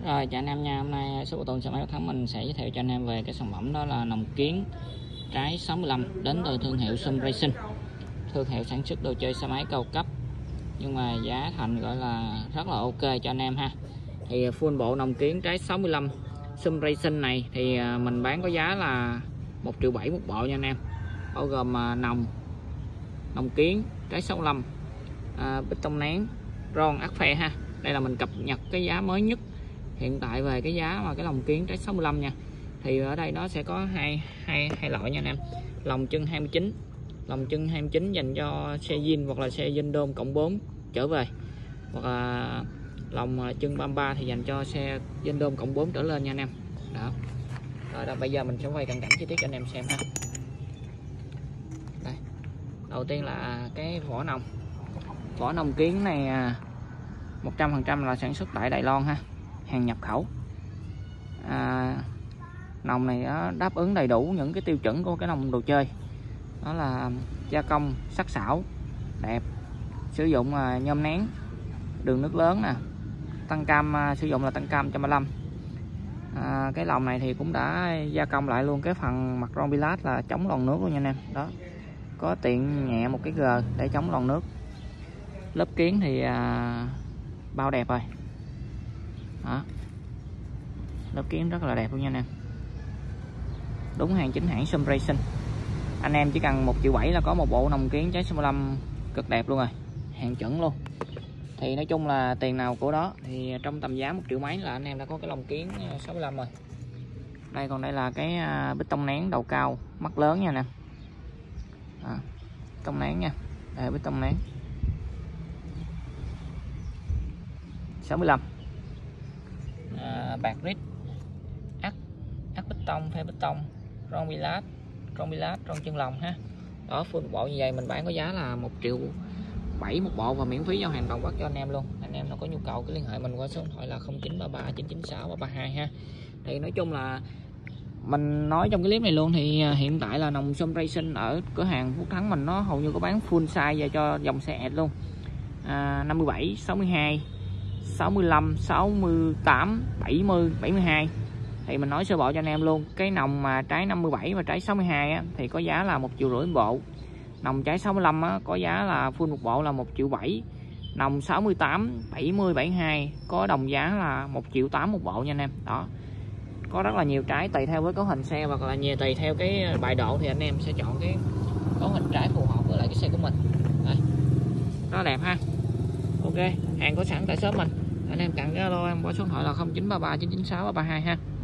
Rồi chào anh em nha, hôm nay số Tuần xe máy Thắng mình sẽ giới thiệu cho anh em về cái sản phẩm đó là nòng kiến trái 65 đến từ thương hiệu Sum Racing, thương hiệu sản xuất đồ chơi xe máy cao cấp nhưng mà giá thành gọi là rất là ok cho anh em ha. Thì full bộ nòng kiến trái 65 Sum Racing này thì mình bán có giá là 1,7 triệu một bộ nha anh em, bao gồm nòng kiến trái 65, bích tông nén, ron ắc phe ha. Đây là mình cập nhật cái giá mới nhất hiện tại về cái giá mà cái lồng kiến trái 65 nha. Thì ở đây nó sẽ có hai loại nha anh em. Lồng chân 29, lồng chân 29 dành cho xe zin hoặc là xe zin đôm cộng 4 trở về, hoặc là lồng chân 33 thì dành cho xe zin đôm cộng 4 trở lên nha anh em. Đó. Rồi đó, bây giờ mình sẽ quay cận cảnh chi tiết cho anh em xem ha. Đây. Đầu tiên là cái vỏ nòng kiến này 100% là sản xuất tại Đài Loan ha, hàng nhập khẩu. Nòng này đáp ứng đầy đủ những cái tiêu chuẩn của cái nòng đồ chơi, đó là gia công sắc sảo đẹp, sử dụng nhôm nén, đường nước lớn nè, tăng cam sử dụng là tăng cam 135. Cái lồng này thì cũng đã gia công lại luôn cái phần mặt ron pilat là chống lòn nước luôn nha anh em. Đó, có tiện nhẹ một cái G để chống lòn nước. Lớp kiến thì bao đẹp rồi. Đó, lớp kiến rất là đẹp luôn nha anh em, đúng hàng chính hãng Sum Racing. Anh em chỉ cần 1,7 triệu là có một bộ nòng kiến trái 65 cực đẹp luôn rồi, hàng chuẩn luôn. Thì nói chung là tiền nào của đó, thì trong tầm giá 1 triệu mấy là anh em đã có cái lồng kiến 65 rồi. Đây, còn đây là cái bích tông nén đầu cao mắt lớn nha nè, tông nén nha, đây bích tông nén 65, bạc rít, ắc bích tông, phe bích tông, ron pilat, ron chân lồng ha. Đó, full bộ như vậy mình bán có giá là 1,7 triệu một bộ và miễn phí giao hàng toàn quốc cho anh em luôn. Anh em nào có nhu cầu cứ liên hệ mình qua số điện thoại là 0933 996 332 ha. Thì nói chung là mình nói trong cái clip này luôn, thì hiện tại là nòng Sum Racing ở cửa hàng Phúc Thắng mình nó hầu như có bán full size về cho dòng xe ẹt luôn, 57, 62, 65, 68, 70, 72. Thì mình nói sơ bộ cho anh em luôn, cái nòng mà trái 57 và trái 62 á, thì có giá là 1,5 triệu một bộ. Nòng trái 65 á, có giá là full một bộ là 1,7 triệu. Nòng 68, 70, 72 có đồng giá là 1,8 triệu một bộ nha anh em. Đó, có rất là nhiều trái tùy theo với cấu hình xe hoặc là tùy theo cái bài độ thì anh em sẽ chọn cái cấu hình trái phù hợp với lại cái xe của mình. Đây, rất đẹp ha. Ok, hàng có sẵn tại shop mình. Anh em cần cái alo em qua số điện thoại là 0933 996 332 ha.